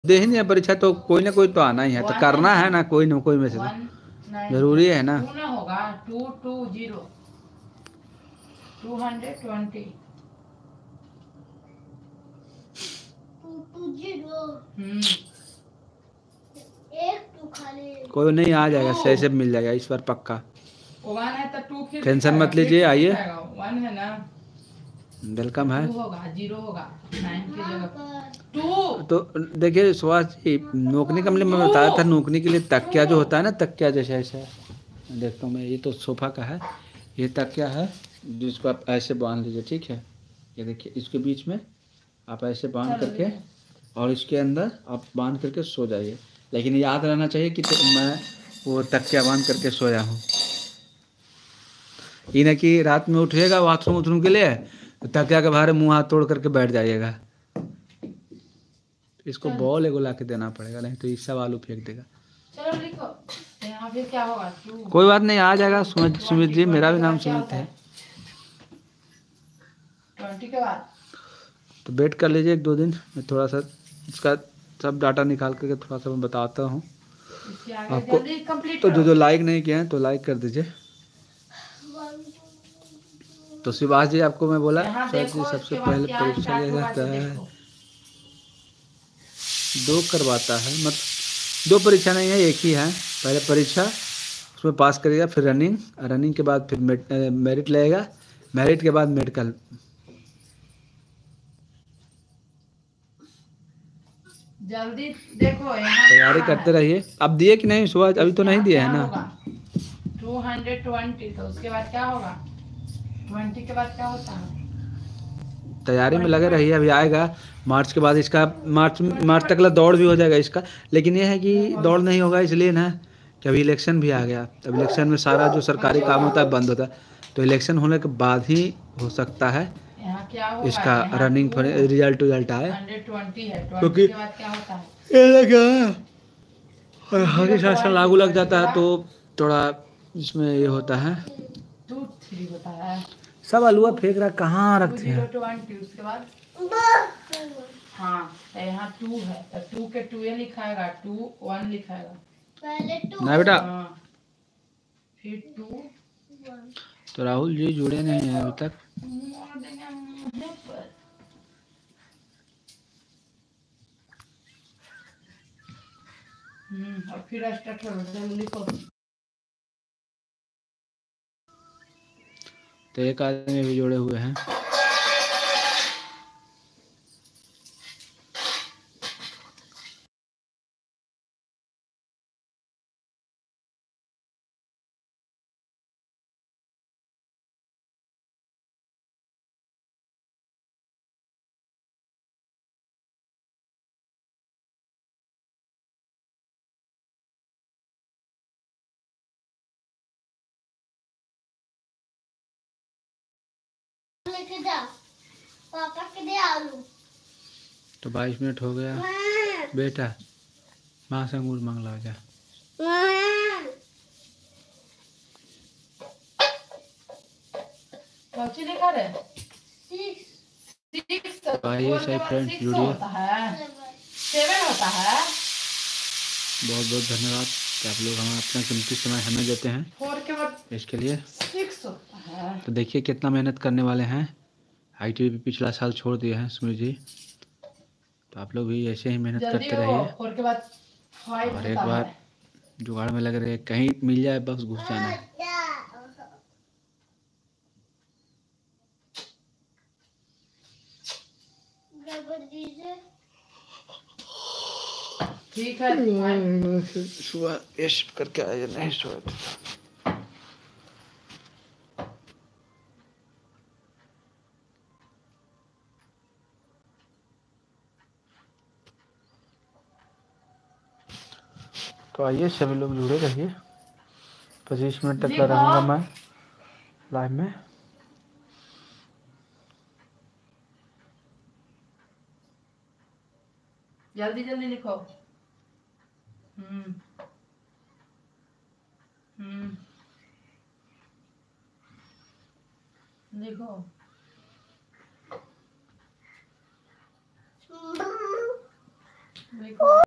दे ही नहीं है परीक्षा तो कोई ना कोई तो आना ही है, तो करना है ना कोई में से तो जरूरी है ना। होगा 220 220 कोई नहीं, आ जाएगा, सही से मिल जाएगा इस बार पक्का। वन है तो टू फिर टेंशन मत लीजिए, आइए, वन है ना, वेलकम है। होगा 0 होगा 9 की जगह 2। तो देखिए सुभाष जी, नोकनी का मैं बताया था, नोकनी के लिए तकिया जो होता है ना, तकिया जैसे ऐसे देखता हूँ मैं, ये तो सोफा का है, ये तकिया है जिसको आप ऐसे बांध लीजिए, ठीक है। ये देखिए इसके बीच में आप ऐसे बांध करके और इसके अंदर आप बांध करके सो जाइए, लेकिन याद रहना चाहिए कि तो मैं वो तकिया बांध करके सोया हूँ। ये ना कि रात में उठिएगा बाथरूम उथरूम के लिए तो तकिया के बाहर मुंह हाथ तोड़ करके बैठ जाइएगा। इसको बॉल एगो ला के देना पड़ेगा, नहीं तो ये सब आलू फेंक देगा। चलो लिखो यहाँ फिर क्या होगा, कोई बात नहीं, आ जाएगा सुमित जी, मेरा भी नाम सुमित है। 20 के बाद तो वेट कर लीजिए 1-2 दिन, मैं थोड़ा सा इसका सब डाटा निकाल करके थोड़ा सा मैं बताता हूँ आपको। तो जो लाइक नहीं किए हैं तो लाइक कर दीजिए। तो शिवास जी आपको मैं बोला सर जी सबसे पहले परीक्षा लिया जाता है, 2 करवाता है, मतलब 2 परीक्षा नहीं है, एक ही है। पहले परीक्षा उसमें पास करिएगा, फिर रनिंग के बाद फिर मेरिट लगेगा, मेरिट के बाद मेडिकल। जल्दी देखो तैयारी करते रहिए। अब दिए कि नहीं सुभाष? अभी तो नहीं दिए है ना। 220 तो उसके बाद क्या होगा, 20 के बाद क्या होता है। तैयारी में लगे रहिए, अभी आएगा मार्च के बाद इसका, मार्च तक दौड़ भी हो जाएगा इसका। लेकिन ये है कि दौड़ नहीं होगा इसलिए ना कि अभी इलेक्शन भी आ गया, अब इलेक्शन में सारा जो सरकारी काम होता है बंद होता है, तो इलेक्शन होने के बाद ही हो सकता है इसका रनिंग रिजल्ट आए, क्योंकि हरी शासन लागू लग जाता है तो थोड़ा इसमें ये होता है। 2-3 होता है, सब आलूआ फेंक रहा, कहाँ रखते हैं। 2-0-20 उसके बाद हाँ तो यहाँ 2 है तो 2 के 2 ये लिखाएगा, 2-1 लिखाएगा पहले 2 ना बेटा, फिर 2। तो राहुल जी जुड़े नहीं हैं अभी तक। और फिर स्टार्ट हो लिखो। तो एक आदमी भी जुड़े हुए हैं। पापा के दे आलू। तो 22 मिनट हो गया बेटा, माँ से अंगूर मांग ला जा। कौची लिखा रे? 6 आइए सही फ्रेंड्स जुड़िए। 7 होता है। बहुत बहुत धन्यवाद कि आप लोग हमें अपना कीमती समय हमें देते हैं इसके लिए। 6 होता है। तो देखिए कितना मेहनत करने वाले हैं। ITV भी पिछला साल छोड़ दिए हैं सुमित जी, तो आप लोग भी ऐसे ही मेहनत करते रहिए और एक बार जुगाड़ में लग रहे, कहीं मिल जाए बस घुस जाना है। ठीक है सुबह ये करके आए नहीं सोए। तो आइए सभी लोग जुड़े रहिए, 25 मिनट तक रहूँगा मैं लाइव में। जल्दी जल्दी लिखो। लिखो। देखो